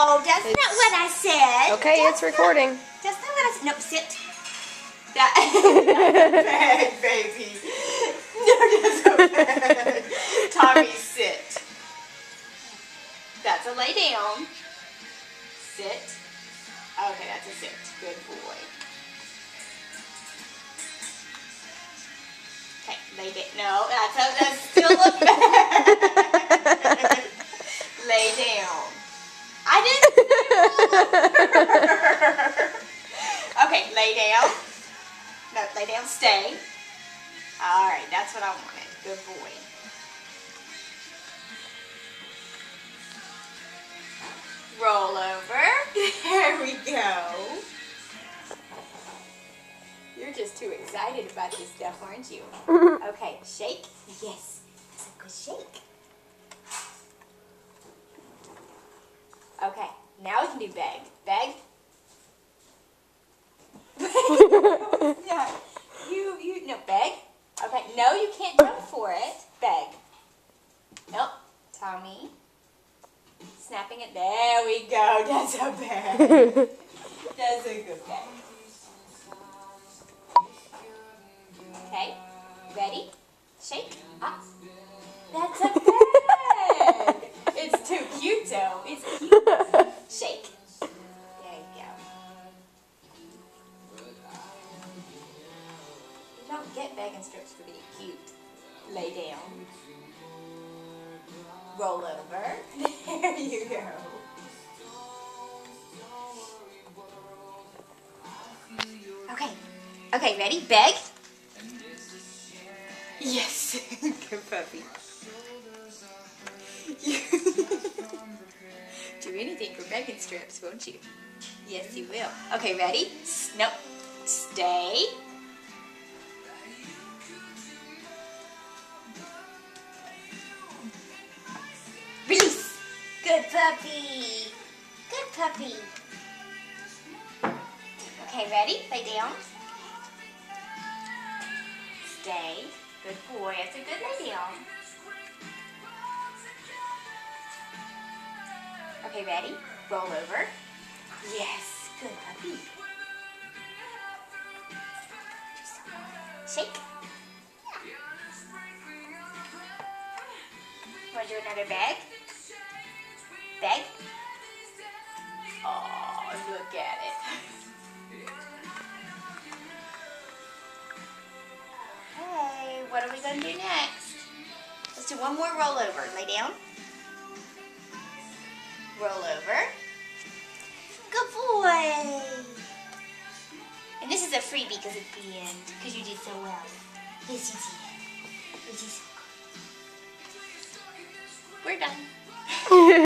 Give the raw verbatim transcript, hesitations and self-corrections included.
No, that's It's- not what I said. Okay, That's it's recording. Not, that's not what I said. No, sit. That, that's a bag, baby. No, that's a bag. Tommy, sit. That's a lay down. Sit. Okay, that's a sit. Good boy. Okay, lay down. No, that's, a, that's still a bag. Lay down. I didn't. Okay, lay down. No, lay down, stay. All right, that's what I wanted. Good boy. Roll over. There we go. You're just too excited about this stuff, aren't you? Okay, shake. Yes, that's a good shake. Okay, now we can do beg. Beg. No, you, you, no, beg. Okay, no, you can't jump for it. Beg. Nope. Tommy. Snapping it. There we go. That's a beg. That's a good beg. Okay, ready? Shake. Up. That's a beg. It's too cute, though. It's cute. Shake. There you go. You don't get begging strips for being cute. Lay down. Roll over. There you go. Okay. Okay, ready? Beg. Yes. Good puppy. Do anything for begging strips, won't you? Yes, you will. Okay, ready? S nope. Stay. Release. Good puppy. Good puppy. Okay, ready? Lay down. Stay. Good boy. That's a good lay down. Okay, ready? Roll over. Yes, good puppy. Shake. Want to do another bag? Bag? Oh, look at it. Okay, what are we going to do next? Let's do one more roll over. Lay down. Roll over. Good boy. And this is a freebie because it's the end. Because you did so well. Yes, you did. You did so good. We're done.